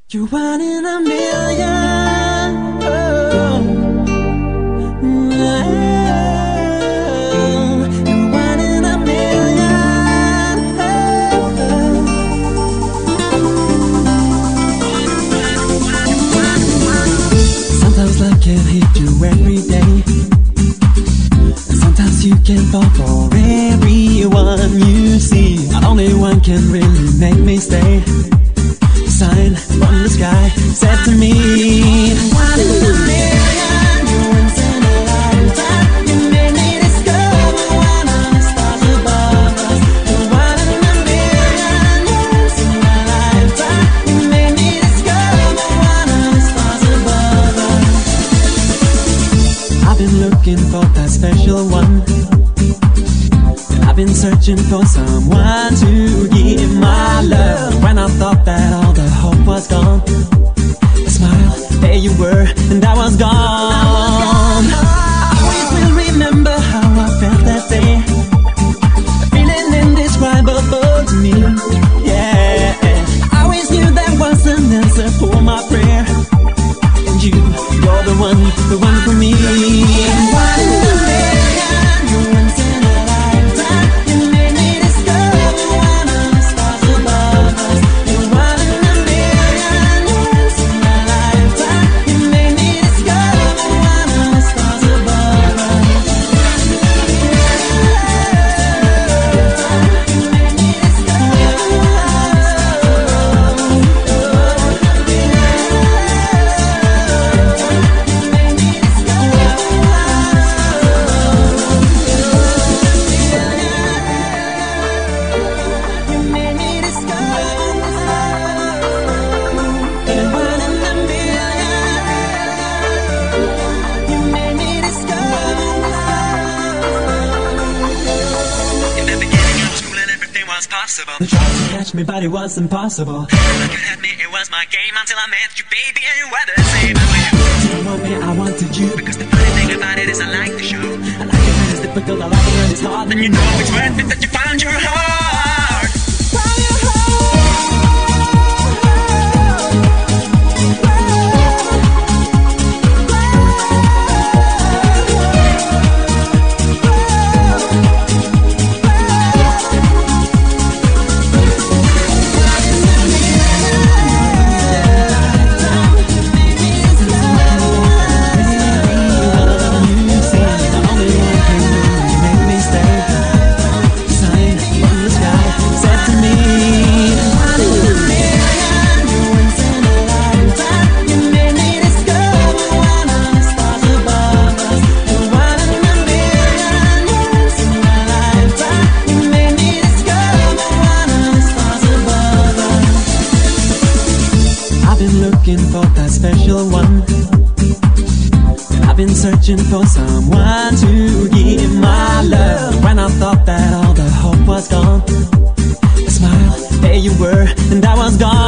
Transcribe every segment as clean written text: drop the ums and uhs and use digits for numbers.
You're one in a million. Oh. You're one in a million. Sometimes life can hit you every day, and sometimes you can fall for everyone you see. Not only one can really make me stay. Sign from the sky said to me, one in a million, you're once in a lifetime. You made me discover one of the stars above us. You're one in a million, you're once in a lifetime. You made me discover one of the stars above us. I've been looking for that special one. I've been searching for someone to give my love. When I thought that all the hope was gone, a smile, there you were, and I was gone. I always will remember how I felt that day. A feeling indescribable to me, yeah. I always knew there was an answer for my prayer, and you're the one for me. One in a million, you're once in a lifetime. You made me discover one of the stars above us. You're one in a million, you're once in a lifetime. You made me discover one of the stars above us. You made me discover possible. They tried to catch me, but it was impossible. Look at me, it was my game until I met you, baby, and you were the same. And when you didn't want me, I wanted you. Because the funny thing about it is I like the show. I like it when it's difficult, I like it when it's hard. Then you know it's worth it that you found your heart. Found your heart. Searching for someone to give my love. When I thought that all the hope was gone, a smile, there you were, and I was gone.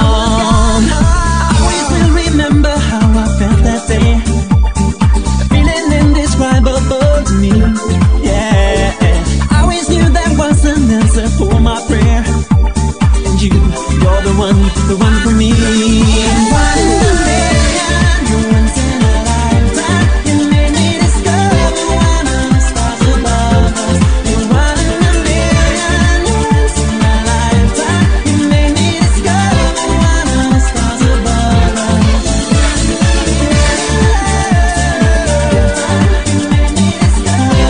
I always will remember how I felt that day. A feeling indescribable to me, yeah. I always knew there was an answer for my prayer, and you're the one for me. One in a million, you're once in a lifetime. You made me discover one of the stars above us. You're one in a million, you're once in a lifetime. You made me discover one of the stars above us. You made me discover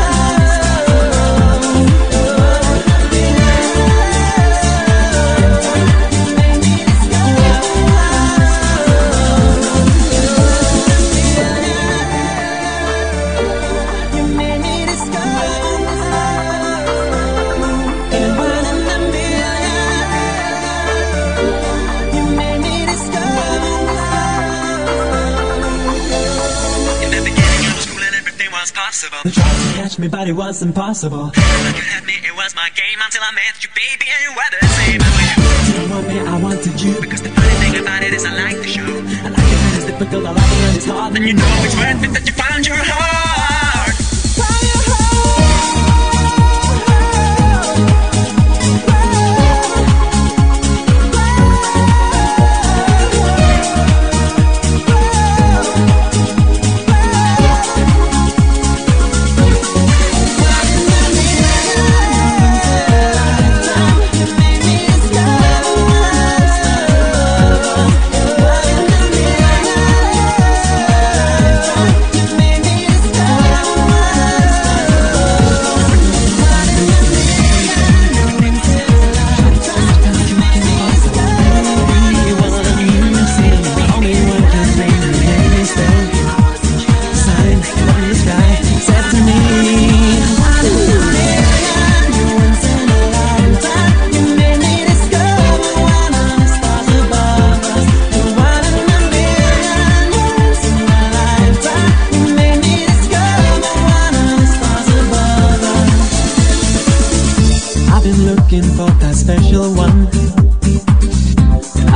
possible. They tried to catch me, but it was impossible. Look at me, it was my game until I met you, baby, and you were the same. And when you didn't want me, I wanted you. Because the funny thing about it is I like the show. I like it when it's difficult, I like it when it's hard. Then you know it's worth it that you found your heart. Found your heart.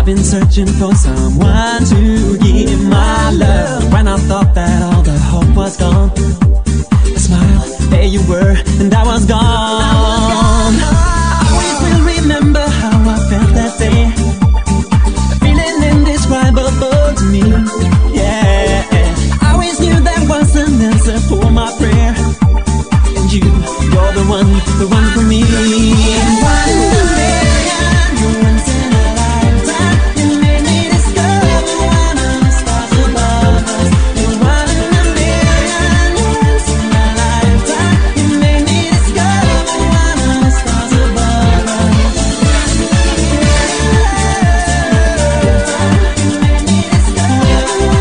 I've been searching for someone to give my love. When I thought that all the hope was gone, a smile, there you were, and I was gone. I always will remember how I felt that day, a feeling indescribable to me. Yeah, I always knew there was an answer for my prayer, and you're the one for me. And one in a million, you're once in a lifetime. You made me discover one of the stars above us. You're one in a million, you're once in a lifetime. You made me discover one of the stars above us. You made me discover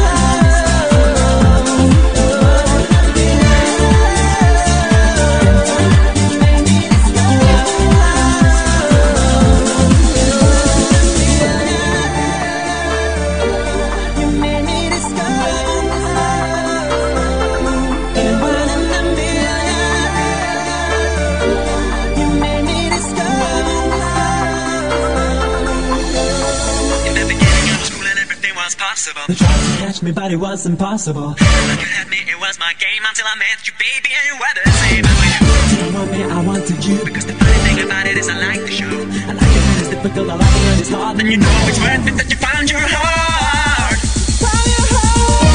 possible. They tried to catch me, but it was impossible. Look at me, it was my game until I met you, baby, and you were the same. And when you didn't want me, I wanted you. Because the funny thing about it is I like the show. I like it when it's difficult, I like it when it's hard. Then you know it's worth it that you found your heart. Found your heart.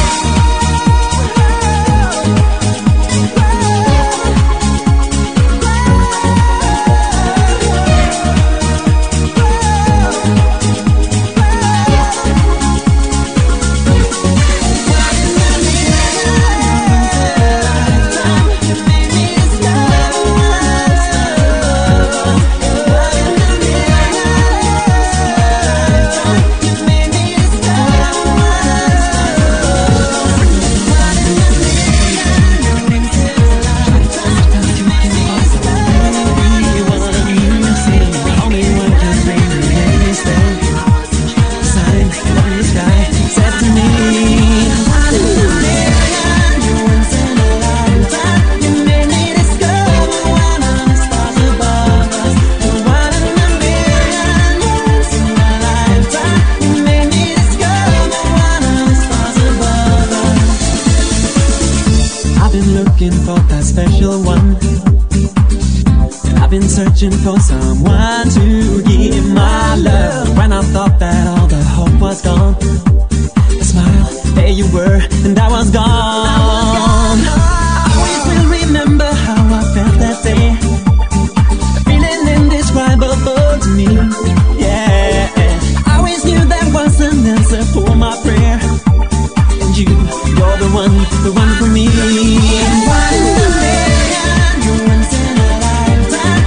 Searching for someone to give my love. When I thought that all the hope was gone, a smile, there you were, and I was gone. I always will remember how I felt that day, a feeling indescribable to me. Yeah, I always knew there was an answer for my prayer, and you're the one for me. And one in a million, you're once in a lifetime.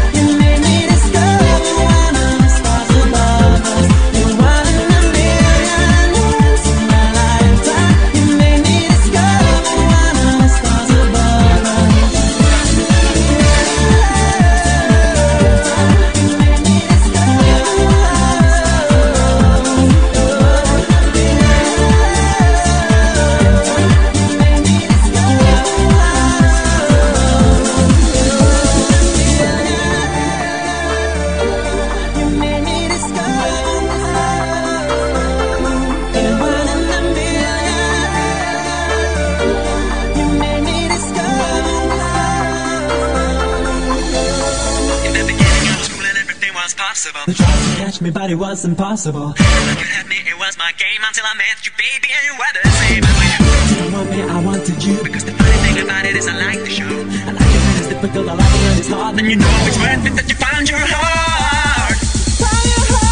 They tried to catch me, but it was impossible. Look at me, it was my game until I met you, baby, and you were the same. And when you didn't want me, I wanted you. Because the funny thing about it is I like the show. I like it when it's difficult, I like it when it's hard. Then you know it's worth it that you found your heart. Found your heart.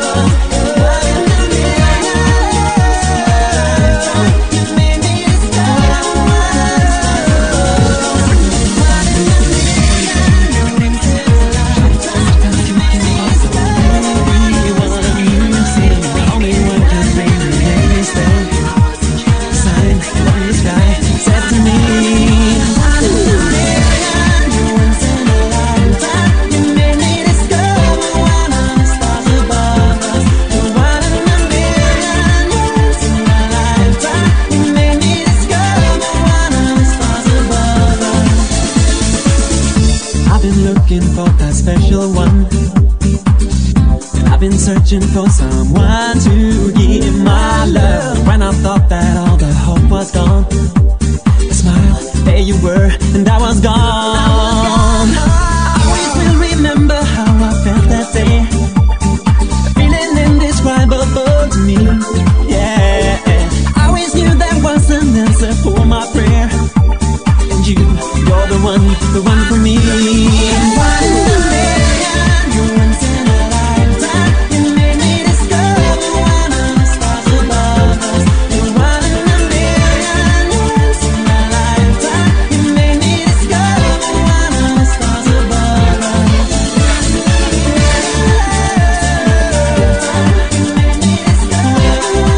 Made me discover looking for that special one, and I've been searching for someone to give my love. When I thought that all the hope was gone, a smile, there you were, and I was gone. I always will remember how I felt that day, a feeling indescribable to me. Yeah, I always knew there was an answer for my prayer, and you're the one for me. One in a million, you're once in a lifetime. You made me discover one of the stars above us. You're one in a million, you're once in a lifetime. You made me discover one of the stars above us. You made me discover.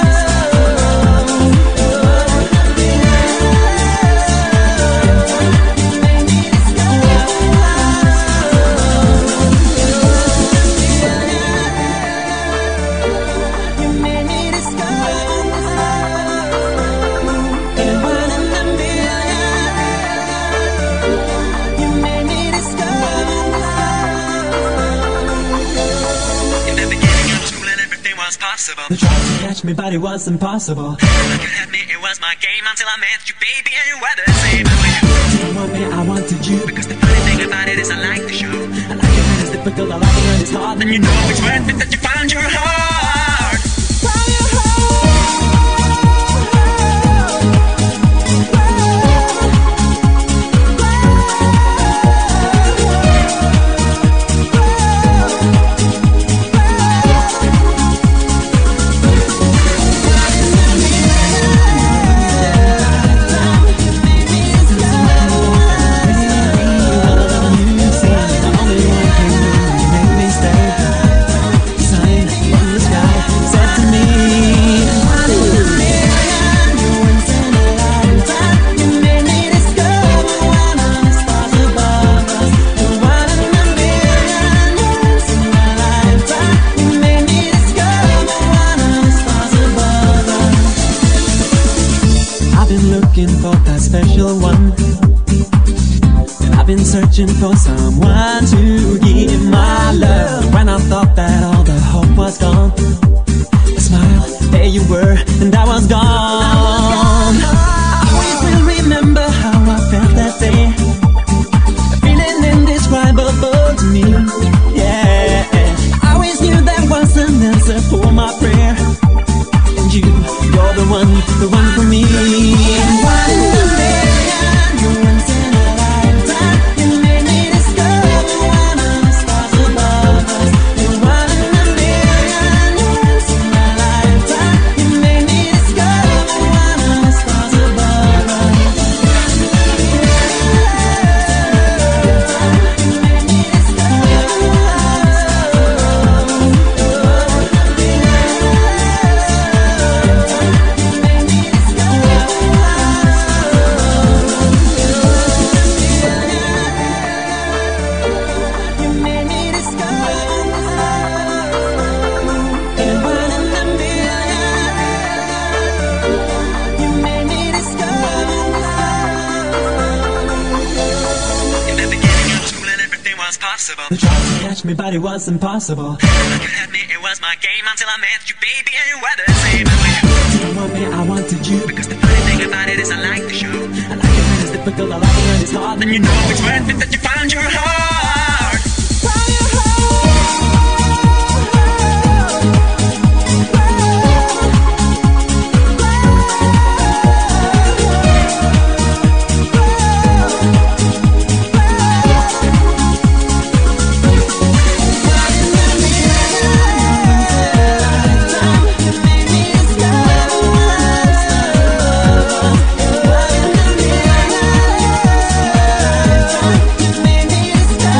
They tried to catch me, but it was impossible. Like you had me, it was my game until I met you, baby, and you were the same. And when you didn't want me, I wanted you. Because the funny thing about it is I like the show. I like it when it's difficult, I like it when it's hard. Then you know it's worth it that you found your heart. Found your heart. For that special one, and I've been searching for someone to give my love. When I thought that all the hope was gone, a smile, there you were, and I was gone. I always will remember how I felt that day, a feeling indescribable to me. Yeah, I always knew there was an answer for my prayer, and you're the one for me. One in a million, you're once in a lifetime. You made me discover one of the stars above us. You're one in a million, you're once in a lifetime. You made me discover one of the stars above us. You made me discover. They tried to catch me, but it was impossible. Like you had me, it was my game until I met you, baby, and you were the same. And when you didn't want me, I wanted you. Because the funny thing about it is I like the show. I like it when it's difficult, I like it when it's hard. Then you know it's worth it that you found your heart. Found your heart. Made me discover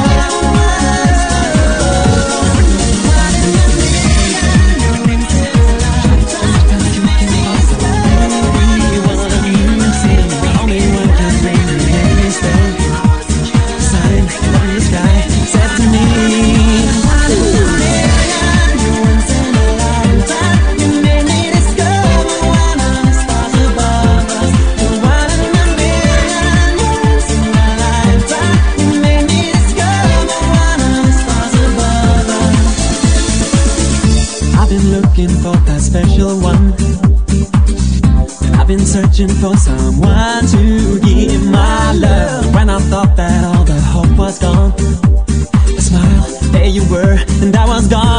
searching for someone to give my love. When I thought that all the hope was gone, a smile, there you were, and I was gone.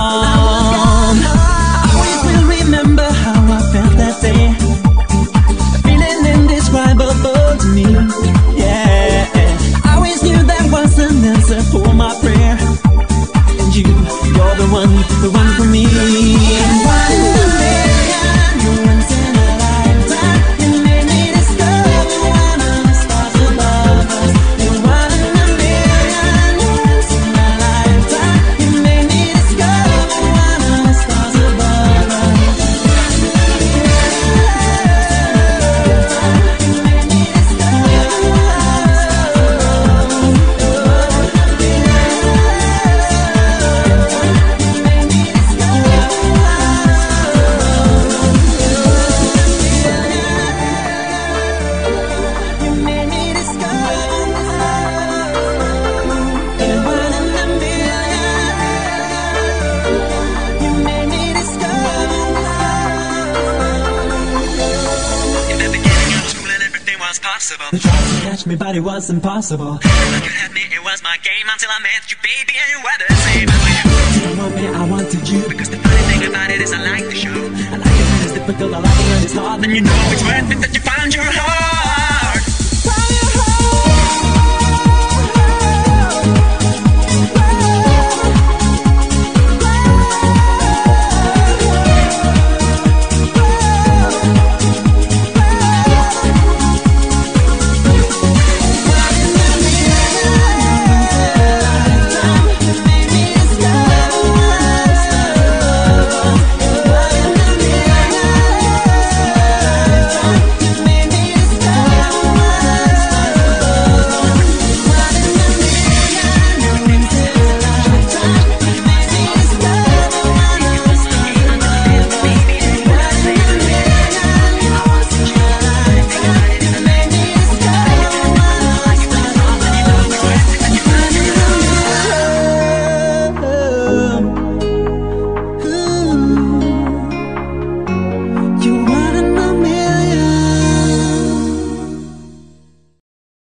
I always will remember how I felt that day, a feeling indescribable to me. Yeah, I always knew that was an answer for my prayer, and you're the one for me. And one in a million, you're once in a lifetime. You made me discover one of the stars above us. You're one in a million, you're once in a lifetime. You made me discover one of the stars above us. You made me discover. Possible. You tried to catch me, but it was impossible. You could have me, it was my game until I met you, baby, and you were the same. And when You didn't want me, I wanted you. because the funny thing about it is I like the show. I like it when it's difficult, I like it when it's hard. Then you know it's worth it that you found your heart.